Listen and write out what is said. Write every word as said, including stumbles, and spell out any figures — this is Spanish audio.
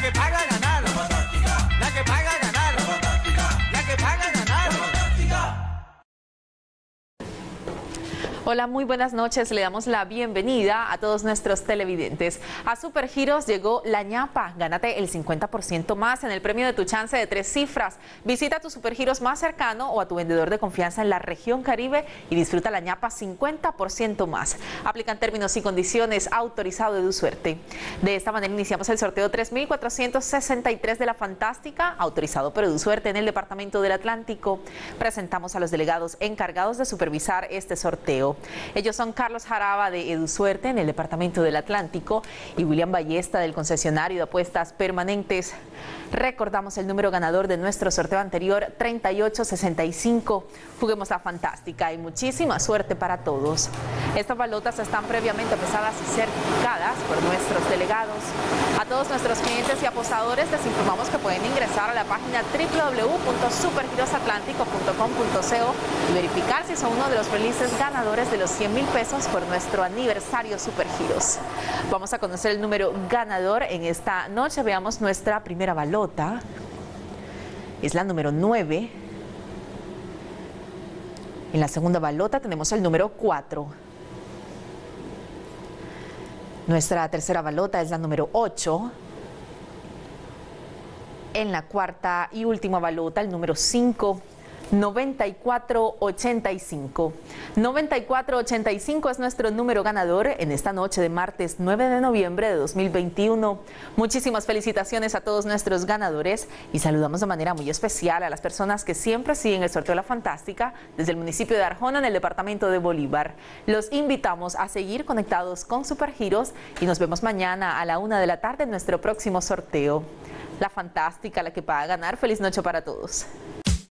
que paga ganar. La fantástica. La que paga ganar. La fantástica. La que paga ganar. La fantástica. Hola, muy buenas noches. Le damos la bienvenida a todos nuestros televidentes. A Supergiros llegó la ñapa. Gánate el cincuenta por ciento más en el premio de tu chance de tres cifras. Visita a tu Supergiros más cercano o a tu vendedor de confianza en la región Caribe y disfruta la ñapa cincuenta por ciento más. Aplican términos y condiciones. Autorizado de Suerte. De esta manera iniciamos el sorteo tres mil cuatrocientos sesenta y tres de la Fantástica, autorizado por EduSuerte en el Departamento del Atlántico. Presentamos a los delegados encargados de supervisar este sorteo. Ellos son Carlos Jaraba de EduSuerte en el Departamento del Atlántico y William Ballesta del concesionario de apuestas permanentes. Recordamos el número ganador de nuestro sorteo anterior, treinta y ocho sesenta y cinco. Juguemos la Fantástica y muchísima suerte para todos. Estas balotas están previamente pesadas y certificadas por nuestros delegados. A todos nuestros clientes y apostadores les informamos que pueden ingresar a la página doble u doble u doble u punto supergirosatlántico punto com punto co y verificar si son uno de los felices ganadores de los cien mil pesos por nuestro aniversario Supergiros. Vamos a conocer el número ganador en esta noche. Veamos nuestra primera balota. Es la número nueve. En la segunda balota tenemos el número cuatro. Nuestra tercera balota es la número ocho. En la cuarta y última balota, el número cinco. noventa y cuatro ochenta y cinco. noventa y cuatro ochenta y cinco es nuestro número ganador en esta noche de martes nueve de noviembre de dos mil veintiuno. Muchísimas felicitaciones a todos nuestros ganadores y saludamos de manera muy especial a las personas que siempre siguen el sorteo de la Fantástica desde el municipio de Arjona en el departamento de Bolívar. Los invitamos a seguir conectados con Supergiros y nos vemos mañana a la una de la tarde en nuestro próximo sorteo. La Fantástica, la que paga ganar. Feliz noche para todos.